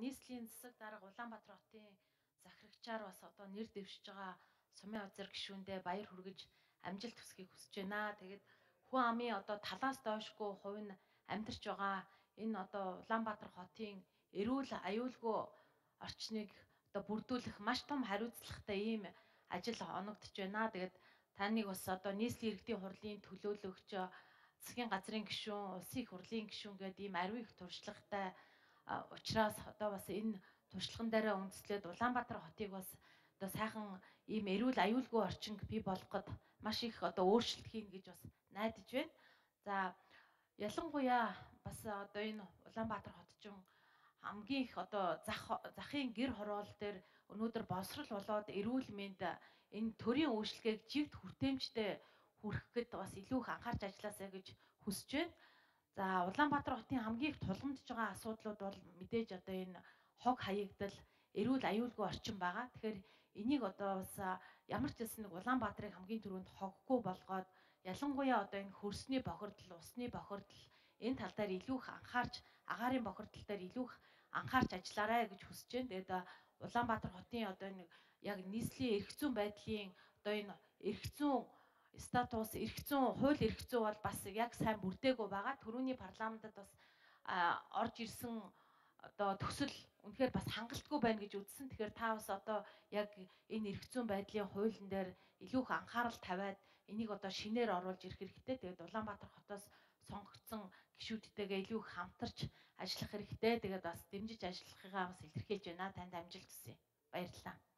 нийслэлийн засаг дарга Улаанбаатар хотын захирагчаар бас одоо нэр дэвшиж байгаа Сумын Озер гишүүндээ баяр хүргэж амжилт хүсхийг хүсэж байна. Тэгээд хүн амын одоо талаас доошгүй хувь нь амьдарч байгаа энэ одоо Улаанбаатар хотын эрүүл аюулгүй орчныг одоо бүрдүүлэх маш том хариуцлагатай ийм ажил оногдож байна. Тэгээд таныг бас одоо нийслэлийн иргэдийн хурлын төлөөлөгч, засгийн газрын гишүүн, улсын их хурлын гишүүн гэдэг ийм ариун их туршлагатай учраас одоо бас энэ туршлаган дээр үндэслээд Улаанбаатар хотыг бас одоо сайхан ийм эрүүл аюулгүй орчинг бий болгоход маш их одоо өөрчлөлт хийн гэж бас найдаж байна. За ялангуяа бас одоо энэ Улаанбаатар хотчин хамгийн их одоо захын гэр хороол дээр өнөөдөр боловсрал болоод эрүүл мэнд энэ төрийн үйлчлэгийг жигд хүртээмжтэй хүргэхэд бас илүү их анхаарч ажилласаа гэж хүсэж байна. За Улаанбаатар хотын хамгийн их тулгамдж байгаа асуудлууд бол мэдээж одоо энэ хог хаягдал, эрүүл аюулгүй орчин байгаа. Тэгэхээр энийг одоо бас ямар ч хэлсэн нэг Улаанбаатарыг хамгийн түрүүнд хоггүй болгоод ялангуяа одоо энэ хөрсний бохирдол, усны бохирдол энэ тал дээр илүү их анхаарч, агаарын бохирдол дээр илүү их анхаарч ажиллаарай гэж хүсэж байна. Тэгээд Улаанбаатар хотын одоо нэг яг нийслэлийн эрх зүйн байдлын одоо энэ эрх зүйн статус, эрх зүйн, хууль эрх зүй бол бас яг сайн бүрдээгүй байгаа. Төрөүний парламентод бас орж ирсэн одоо төсөл үнэхээр бас хангалтгүй байна гэж үзсэн. Тэгэхээр та бас одоо яг энэ эрх зүйн байдлын хуулийн дээр илүү их анхаарал тавиад энийг одоо шинээр оруулж ирэх хэрэгтэй. Тэгээд Улаанбаатар хотоос сонгогдсон гишүүдтэйгээ илүү их хамтарч ажиллах хэрэгтэй. Тэгээд бас дэмжиж ажиллахыгаа бас илэрхийлж байна. Танд амжилт хүсье. Баярлалаа.